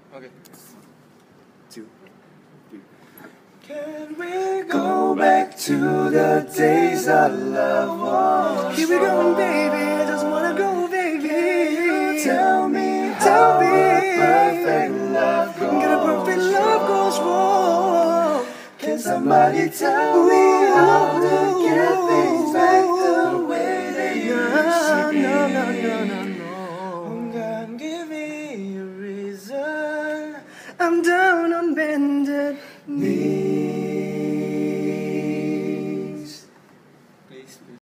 Okay. 2, 3. Can we go back to the days our love was? Here we go, baby. I just wanna go, baby. Tell me Tell me perfect love goes get a perfect love goes wrong. Can somebody tell me how to get things back the way they used to be? No. God, give me a reason. I'm down on bended knee.